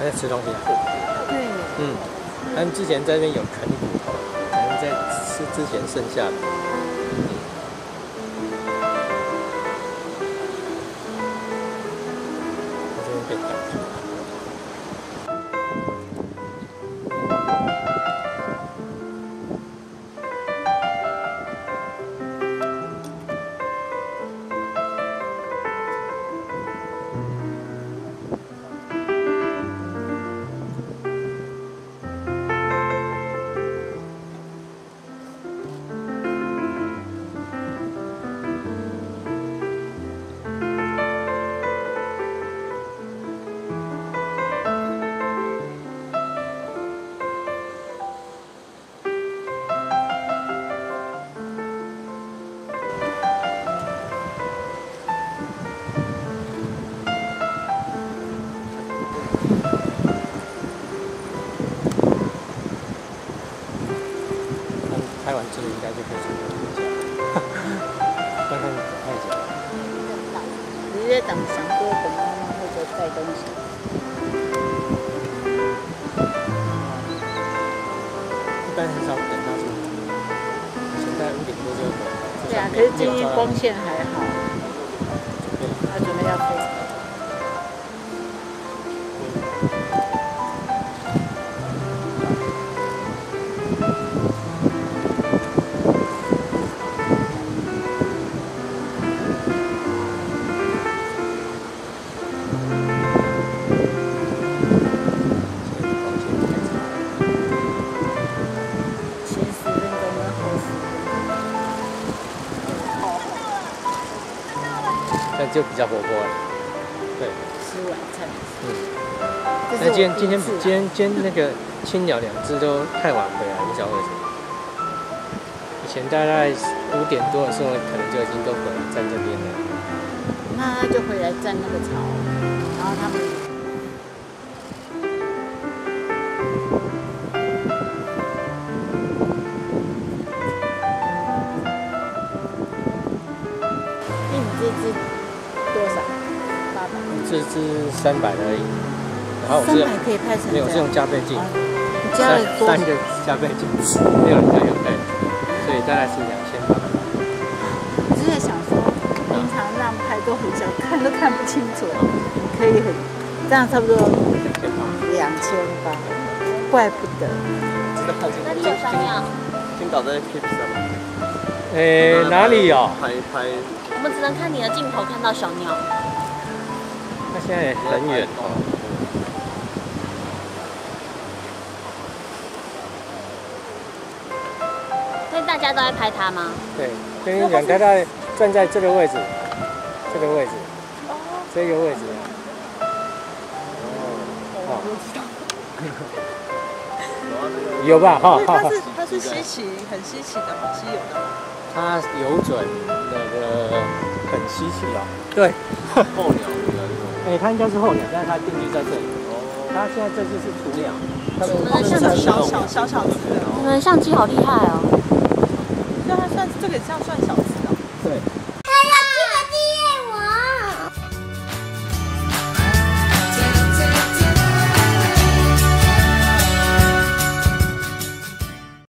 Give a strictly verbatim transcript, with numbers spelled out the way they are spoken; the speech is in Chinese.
还在吃东西啊？ 对。 嗯，他们之前在那边有啃骨头，可能在吃之前剩下的。嗯。他这边被挡住了。 拍完之后应该就可以出门一下，刚刚等太久了。 直接等想多等妈妈或者带东西。 一般很少等到这么晚，现在五点多就走。 对啊，可是今天光线还好。 对。 他准备要飞。 那就比较活泼了，对。 吃晚餐。 嗯。那今天今天今天今天那个青鸟两只都太晚回来，不晓得为什么。以前大概五点多的时候，可能就已经都回来站这边了。 那他就回来站那个巢，然后他们。 多少？八百。 这只三百而已。然后我是三百可以拍成没有，是用加倍镜。 你加了多三个加倍镜，没有人家有带，所以大概是两千八。 我是在想说，平常那样拍都很小，看都看不清楚，可以很这样差不多两千八，怪不得。 真的靠近。 哪里有小鸟？ 青岛在 Keep 上面。 诶，哪里有？ 拍拍。 我们只能看你的镜头看到小鸟。 它现在也很远哦。 所以大家都在拍它吗？ 对，跟你讲，它在站在这个位置，这个位置，这个位置。哦，哦。有吧？哈， 它是它是稀奇，很稀奇的嘛，稀有的嘛。 它有准那个很稀奇哦。对， 候鸟应该是。 哎，它应该是候鸟，但是它定居在这里。哦。它现在这只是雏鸟。它你们的相机小小小小只的。 你们的相机好厉害哦。 那它算这个像算小只。